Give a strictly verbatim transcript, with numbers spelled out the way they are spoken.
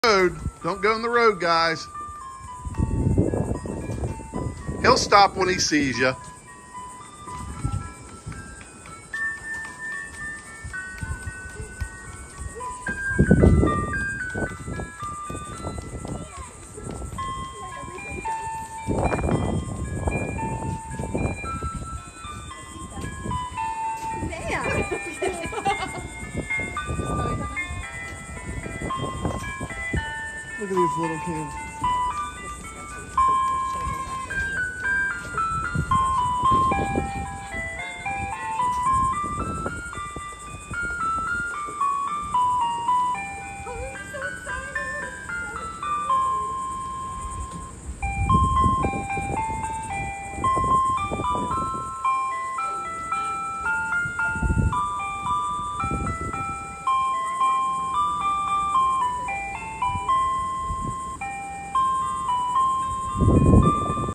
Road. Don't go in the road, guys. He'll stop when he sees you. Look at these little kids. Thank you.